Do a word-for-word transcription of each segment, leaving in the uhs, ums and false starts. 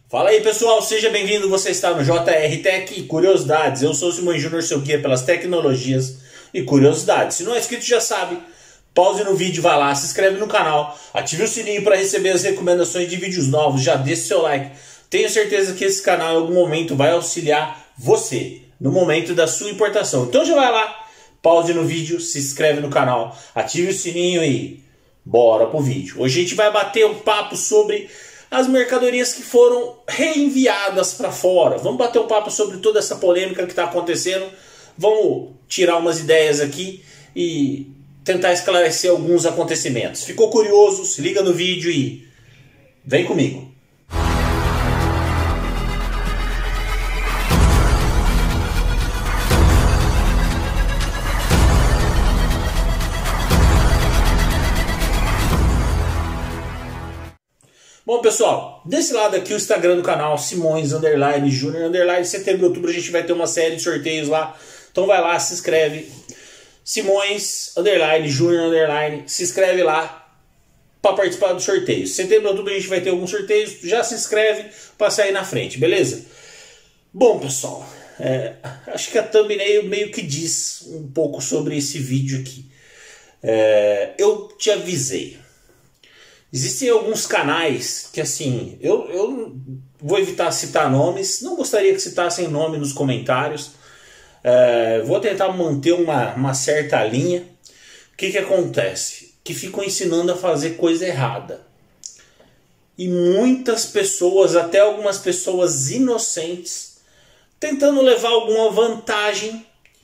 Fala aí pessoal, seja bem-vindo, você está no J R Tech Curiosidades. Eu sou o Simões Júnior, seu guia pelas tecnologias e curiosidades. Se não é inscrito já sabe, pause no vídeo, vai lá, se inscreve no canal, ative o sininho para receber as recomendações de vídeos novos, já deixa seu like. Tenho certeza que esse canal em algum momento vai auxiliar você no momento da sua importação. Então já vai lá, pause no vídeo, se inscreve no canal, ative o sininho e bora pro vídeo. Hoje a gente vai bater um papo sobre as mercadorias que foram reenviadas para fora. Vamos bater um papo sobre toda essa polêmica que está acontecendo. Vamos tirar umas ideias aqui e tentar esclarecer alguns acontecimentos. Ficou curioso? Se liga no vídeo e vem comigo. Bom pessoal, desse lado aqui o Instagram do canal, Simões Underline Júnior Underline, setembro e outubro a gente vai ter uma série de sorteios lá, então vai lá, se inscreve, Simões Underline Júnior Underline, se inscreve lá para participar dos sorteios. Setembro e outubro a gente vai ter alguns sorteios, já se inscreve para sair na frente, beleza? Bom pessoal, é, acho que a thumbnail meio que diz um pouco sobre esse vídeo aqui. É, eu te avisei. Existem alguns canais que, assim, eu, eu vou evitar citar nomes, não gostaria que citassem nome nos comentários, é, vou tentar manter uma, uma certa linha. O que, que acontece? Que ficam ensinando a fazer coisa errada. E muitas pessoas, até algumas pessoas inocentes, tentando levar alguma vantagem,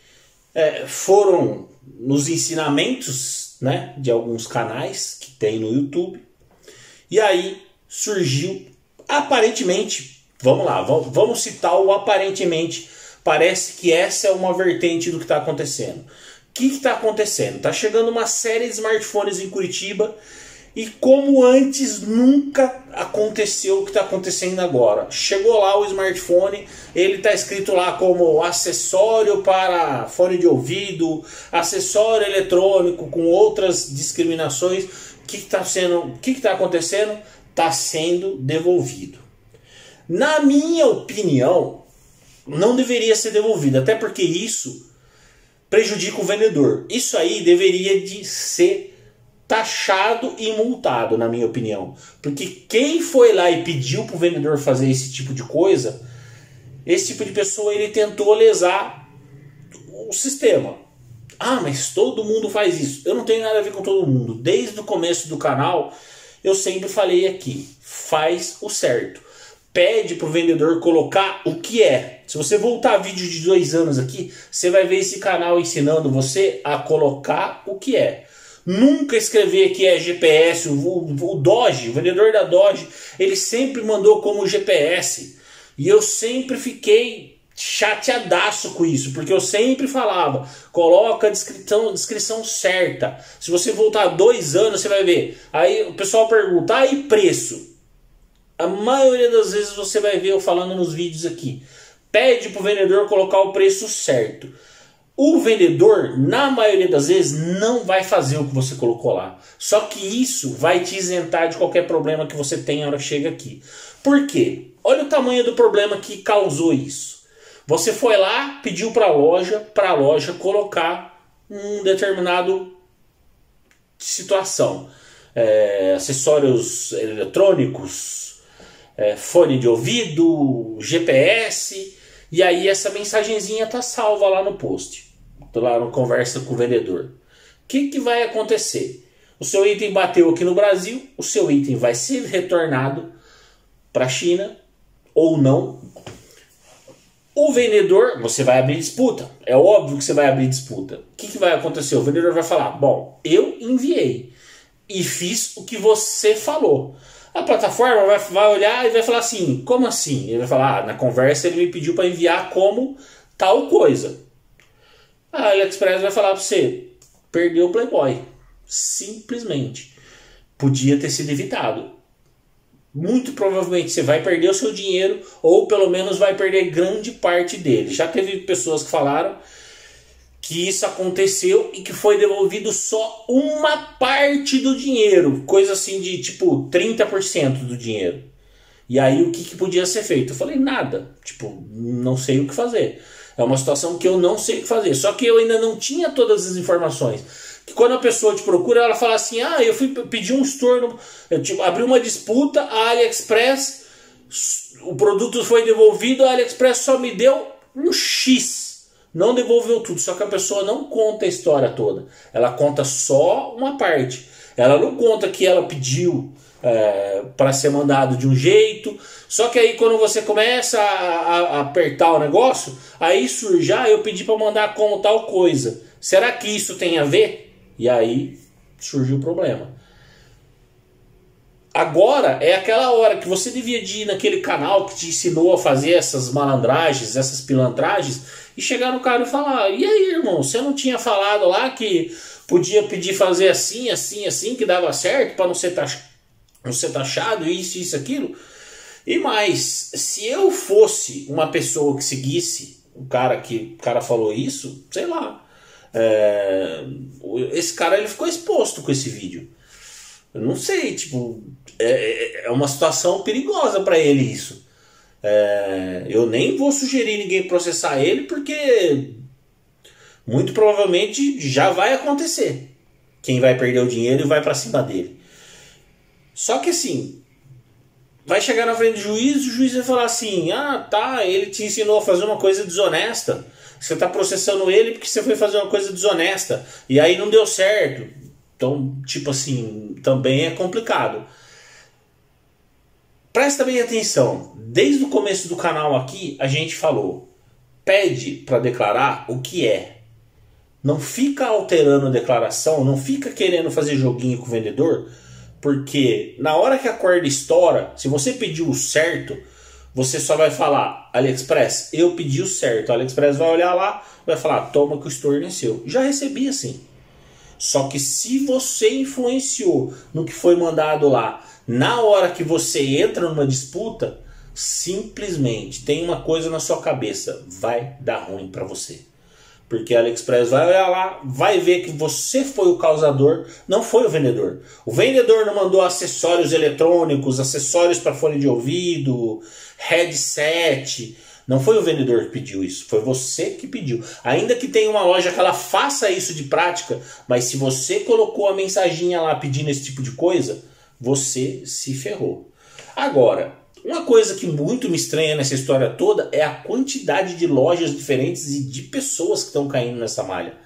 é, foram nos ensinamentos, né, de alguns canais que tem no YouTube. E aí surgiu, aparentemente, vamos lá, vamos citar o aparentemente, parece que essa é uma vertente do que está acontecendo. O que está acontecendo? Está chegando uma série de smartphones em Curitiba e como antes nunca aconteceu o que está acontecendo agora. Chegou lá o smartphone, ele está escrito lá como acessório para fone de ouvido, acessório eletrônico com outras discriminações. O que está sendo, o que está acontecendo? Está sendo devolvido. Na minha opinião, não deveria ser devolvido, até porque isso prejudica o vendedor. Isso aí deveria de ser taxado e multado, na minha opinião. Porque quem foi lá e pediu para o vendedor fazer esse tipo de coisa, esse tipo de pessoa, ele tentou lesar o sistema. Ah, mas todo mundo faz isso. Eu não tenho nada a ver com todo mundo. Desde o começo do canal, eu sempre falei aqui, faz o certo. Pede para o vendedor colocar o que é. Se você voltar vídeo de dois anos aqui, você vai ver esse canal ensinando você a colocar o que é. Nunca escrever que é G P S, o, o Doge, o vendedor da Doge, ele sempre mandou como G P S. E eu sempre fiquei chateadaço com isso, porque eu sempre falava, coloca a descrição, descrição certa. Se você voltar dois anos, você vai ver. Aí o pessoal pergunta, ah, e preço? A maioria das vezes você vai ver eu falando nos vídeos aqui. Pede para o vendedor colocar o preço certo. O vendedor, na maioria das vezes, não vai fazer o que você colocou lá. Só que isso vai te isentar de qualquer problema que você tenha na hora que chega aqui. Por quê? Olha o tamanho do problema que causou isso. Você foi lá, pediu para a loja, para a loja colocar um determinado situação. É, acessórios eletrônicos, é, fone de ouvido, G P S, e aí essa mensagenzinha tá salva lá no post, lá no conversa com o vendedor. O que, que vai acontecer? O seu item bateu aqui no Brasil, o seu item vai ser retornado para a China ou não. O vendedor, você vai abrir disputa. É óbvio que você vai abrir disputa. O que, que vai acontecer? O vendedor vai falar, bom, eu enviei e fiz o que você falou. A plataforma vai, vai olhar e vai falar assim, como assim? Ele vai falar, ah, na conversa ele me pediu para enviar como tal coisa. A AliExpress vai falar para você, perdeu o Playboy. Simplesmente. Podia ter sido evitado. Muito provavelmente você vai perder o seu dinheiro ou pelo menos vai perder grande parte dele. Já teve pessoas que falaram que isso aconteceu e que foi devolvido só uma parte do dinheiro. Coisa assim de tipo trinta por cento do dinheiro. E aí o que, que podia ser feito? Eu falei, nada. Tipo, não sei o que fazer. É uma situação que eu não sei o que fazer. Só que eu ainda não tinha todas as informações. Que quando a pessoa te procura, ela fala assim, ah, eu fui pedir um estorno, eu tipo, abri uma disputa, a AliExpress, o produto foi devolvido, a AliExpress só me deu um X. Não devolveu tudo, só que a pessoa não conta a história toda. Ela conta só uma parte. Ela não conta que ela pediu é, para ser mandado de um jeito. Só que aí quando você começa a, a, a apertar o negócio, aí surge, ah, eu pedi para mandar como tal coisa. Será que isso tem a ver? E aí surgiu o problema. Agora é aquela hora que você devia de ir naquele canal que te ensinou a fazer essas malandragens, essas pilantragens, e chegar no cara e falar, e aí, irmão, você não tinha falado lá que podia pedir fazer assim, assim, assim, que dava certo para não ser taxado, não ser taxado, isso, isso, aquilo? E mais, se eu fosse uma pessoa que seguisse o cara que o cara falou isso, sei lá, é, esse cara ele ficou exposto com esse vídeo. Eu não sei, tipo, é, é uma situação perigosa para ele isso. É, eu nem vou sugerir ninguém processar ele, porque muito provavelmente já vai acontecer. Quem vai perder o dinheiro e vai para cima dele. Só que assim, vai chegar na frente do juiz, o juiz vai falar assim, ah, tá, ele te ensinou a fazer uma coisa desonesta. Você está processando ele porque você foi fazer uma coisa desonesta. E aí não deu certo. Então, tipo assim, também é complicado. Presta bem atenção. Desde o começo do canal aqui, a gente falou. Pede para declarar o que é. Não fica alterando a declaração, não fica querendo fazer joguinho com o vendedor, porque na hora que a corda estoura, se você pediu o certo, você só vai falar, AliExpress, eu pedi o certo. A AliExpress vai olhar lá, vai falar, toma que o estorno é seu. Já recebi assim. Só que se você influenciou no que foi mandado lá, na hora que você entra numa disputa, simplesmente tem uma coisa na sua cabeça, vai dar ruim para você. Porque a AliExpress vai olhar lá, vai ver que você foi o causador, não foi o vendedor. O vendedor não mandou acessórios eletrônicos, acessórios para fone de ouvido, headset. Não foi o vendedor que pediu isso, foi você que pediu. Ainda que tenha uma loja que ela faça isso de prática, mas se você colocou a mensaginha lá pedindo esse tipo de coisa, você se ferrou. Agora, uma coisa que muito me estranha nessa história toda é a quantidade de lojas diferentes e de pessoas que estão caindo nessa malha.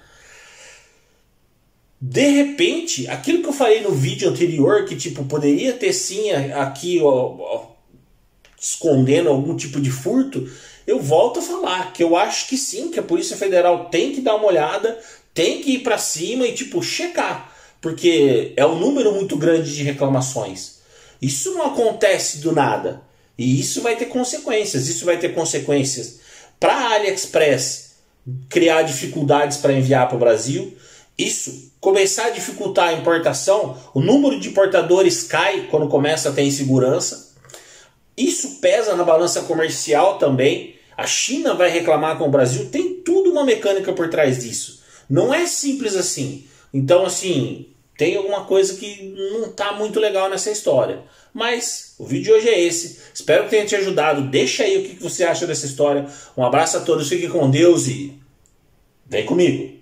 De repente, aquilo que eu falei no vídeo anterior, que tipo poderia ter sim aqui ó, ó, escondendo algum tipo de furto, eu volto a falar que eu acho que sim, que a Polícia Federal tem que dar uma olhada, tem que ir para cima e tipo checar, porque é um número muito grande de reclamações. Isso não acontece do nada. E isso vai ter consequências. Isso vai ter consequências para a AliExpress criar dificuldades para enviar para o Brasil. Isso começar a dificultar a importação. O número de importadores cai quando começa a ter insegurança. Isso pesa na balança comercial também. A China vai reclamar com o Brasil. Tem tudo uma mecânica por trás disso. Não é simples assim. Então, assim, tem alguma coisa que não está muito legal nessa história. Mas o vídeo de hoje é esse. Espero que tenha te ajudado. Deixa aí o que você acha dessa história. Um abraço a todos. Fiquem com Deus e vem comigo.